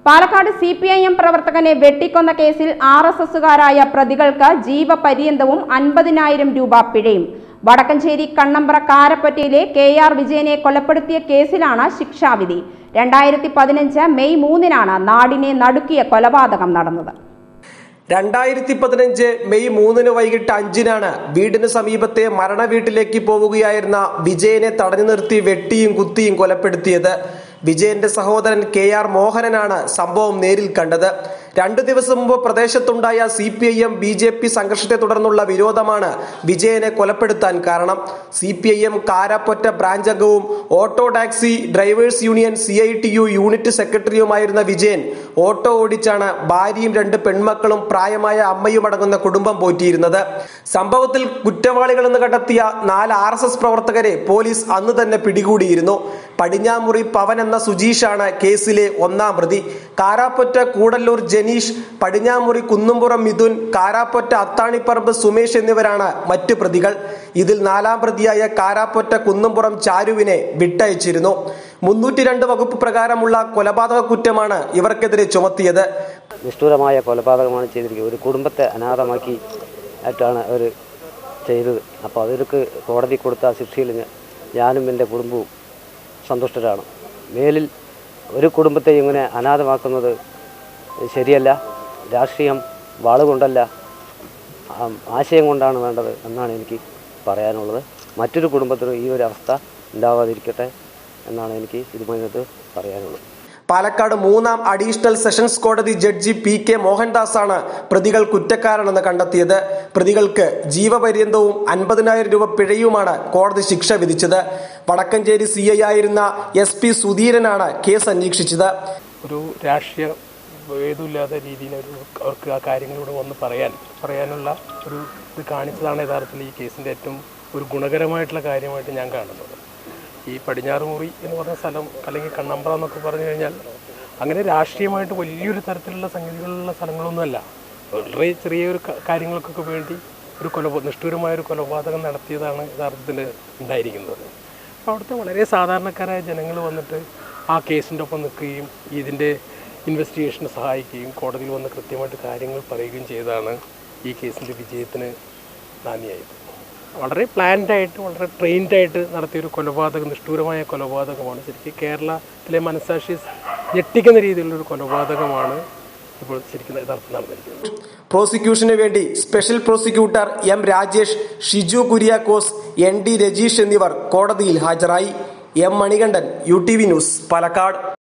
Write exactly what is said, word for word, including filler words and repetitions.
Palakkad C P I M പ്രവർത്തകനെ വെട്ടിക്കൊന്ന കേസിൽ ആർ എസ് എസുകാരായ പ്രതികൾക്ക് ജീവപര്യന്തവും അൻപതിനായിരം രൂപ പിഴയും. വടക്കഞ്ചേരി കണ്ണമ്പ്ര കാരപ്പറ്റയിലെ കെ ആർ വിജയനെ കൊലപ്പെടുത്തിയ കേസിലാണ് ശിക്ഷാവിധി. രണ്ടായിരത്തി പതിനഞ്ച് മെയ് മൂന്നിനാണ് നാടിനെ നടുക്കിയ കൊലപാതകം നടന്നത്. രണ്ടായിരത്തി പതിനഞ്ച് മെയ് മൂന്നിന് വൈകിട്ട് അഞ്ചിനാണ് വീടിന് സമീപത്തെ മരണ വീട്ടിലേക്ക് പോവുകയായിരുന്ന വിജയനെ തടഞ്ഞു നിർത്തി വെട്ടിയും കുത്തിയും കൊലപ്പെടുത്തിയത്. വിജയന്റെ സഹോദരൻ കെ ആർ മോഹനനാണ് സംഭവം നേരിൽ കണ്ടത്. രണ്ടു ദിവസം മുമ്പ് പ്രദേശത്തുണ്ടായ C P I M B J P സംഘർഷത്തെ തുടർന്നുള്ള വിരോധമാണ് വിജയനെ കൊലപ്പെടുത്താൻ കാരണം. സി പി ഐ എം കാരാപ്പൊറ്റ ബ്രാഞ്ച് അംഗവും auto taxi drivers union C I T U unit സെക്രട്ടറിയുമായിരുന്ന വിജയൻ ഓട്ടോ ഓടിച്ചാണ് ഭാര്യയും രണ്ട് പെൺമക്കളും പ്രായമായ അമ്മയും അടങ്ങുന്ന കുടുംബം പോറ്റിയിരുന്നത്. സംഭവത്തിൽ കുറ്റവാളികളെന്ന് കണ്ടെത്തിയ നാല് ആർ എസ് എസ് പ്രവർത്തകരെ പോലീസ് അന്ന് തന്നെ പിടികൂടിയിരുന്നു. പടിഞ്ഞാമുറി പവൻ എന്ന സുജീഷാണ് കേസിലെ ഒന്നാം പ്രതി. കാരാപ്പൊറ്റ കൂടല്ലൂർ ജനീഷ്, പടിഞ്ഞാമുറി കുന്നുംപുറം മിഥുൻ, കാരാപ്പൊറ്റ അത്താണിപ്പറമ്പ് സുമേഷ് എന്നിവരാണ് മറ്റു പ്രതികൾ. ഇതിൽ നാലാം പ്രതിയായ കാരാപ്പൊറ്റ കുന്നുംപുറം ചാരുവിനെ വിട്ടയച്ചിരുന്നു. മുന്നൂറ്റി രണ്ട് വകുപ്പ് പ്രകാരമുള്ള കൊലപാതക കുറ്റമാണ് ഇവർക്കെതിരെ ചുമത്തിയത്. നിഷ്ഠൂരമായ കൊലപാതകമാണ് ചെയ്തിരിക്കുന്നത്. ഒരു കുടുംബത്തെ അനാഥമാക്കി ആയിട്ടാണ് അവർ ചെയ്തത്. അപ്പോൾ അവർക്ക് കോടതി കൊടുത്ത ശിക്ഷയിൽ ഞാനും എൻ്റെ കുടുംബവും സന്തുഷ്ടരാണ്. മേലിൽ ഒരു കുടുംബത്തെ ഇങ്ങനെ അനാഥമാക്കുന്നത് ശരിയല്ല. രാഷ്ട്രീയം വാളുകൊണ്ടല്ല, ആശയം കൊണ്ടാണ് വേണ്ടത് എന്നാണ് എനിക്ക് പറയാനുള്ളത്. മറ്റൊരു കുടുംബത്തിനും ഈ ഒരു അവസ്ഥ ഉണ്ടാവാതിരിക്കട്ടെ എന്നാണ് എനിക്ക് ഇതുമായി പറയാനുള്ളത്. പാലക്കാട് മൂന്നാം അഡീഷണൽ സെഷൻസ് കോടതി ജഡ്ജി പി കെ മോഹൻദാസാണ് പ്രതികൾ കുറ്റക്കാരാണെന്ന് കണ്ടെത്തിയത്. പ്രതികൾക്ക് ജീവപര്യന്തവും അൻപതിനായിരം രൂപ പിഴയുമാണ് കോടതി ശിക്ഷ വിധിച്ചത്. വടക്കഞ്ചേരി സി ഐ ആയിരുന്ന എസ് പി സുധീരനാണ് കേസ് അന്വേഷിച്ചത്. ഒരു രാഷ്ട്രീയ ഭേദമില്ലാത്ത രീതിയിൽ ഒരു അവർക്ക് ആ കാര്യങ്ങളിലൂടെ വന്ന് പറയാൻ പറയാനുള്ള ഒരു ഇത് കാണിച്ചതാണ് യഥാർത്ഥത്തിൽ ഈ കേസിൻ്റെ ഏറ്റവും ഒരു ഗുണകരമായിട്ടുള്ള കാര്യമായിട്ട് ഞാൻ കാണുന്നത്. ഈ പടിഞ്ഞാറുമുറി എന്ന് പറഞ്ഞ സ്ഥലം അല്ലെങ്കിൽ കണ്ണമ്പ്ര എന്നൊക്കെ പറഞ്ഞു കഴിഞ്ഞാൽ അങ്ങനെ രാഷ്ട്രീയമായിട്ട് വലിയൊരു തരത്തിലുള്ള സംഗതികളുള്ള സ്ഥലങ്ങളൊന്നുമല്ല. വളരെ ചെറിയൊരു കാര്യങ്ങൾക്കൊക്കെ വേണ്ടി ഒരു കൊലപാ നിഷ്ഠൂരമായൊരു കൊലപാതകം നടത്തിയതാണ് യഥാർത്ഥത്തിൽ ഉണ്ടായിരിക്കുന്നത്. അപ്പോൾ അവിടുത്തെ വളരെ സാധാരണക്കാരായ ജനങ്ങൾ വന്നിട്ട് ആ കേസിൻ്റെ ഒപ്പം നിൽക്കുകയും ഇതിൻ്റെ ഇൻവെസ്റ്റിഗേഷന് സഹായിക്കുകയും കോടതിയിൽ വന്ന് കൃത്യമായിട്ട് കാര്യങ്ങൾ പറയുകയും ചെയ്തതാണ് ഈ കേസിൻ്റെ വിജയത്തിന് നാന്ദിയായത്. വളരെ പ്ലാൻഡായിട്ട് വളരെ ട്രെയിൻഡായിട്ട് നടത്തിയൊരു കൊലപാതകം, നിഷ്ഠൂരമായ കൊലപാതകമാണ്. ശരിക്കും കേരളത്തിലെ മനസ്സാക്ഷി ഞെട്ടിക്കുന്ന രീതിയിലുള്ളൊരു കൊലപാതകമാണ് ഇപ്പോൾ ശരിക്കും യഥാർത്ഥം നടന്നിരിക്കുന്നത്. പ്രോസിക്യൂഷന് വേണ്ടി special prosecutor M Rajesh, Shiju Kuriakose, N D Rajeesh എന്നിവർ കോടതിയിൽ ഹാജരായി. M Manikandan, U T V news, Palakkad.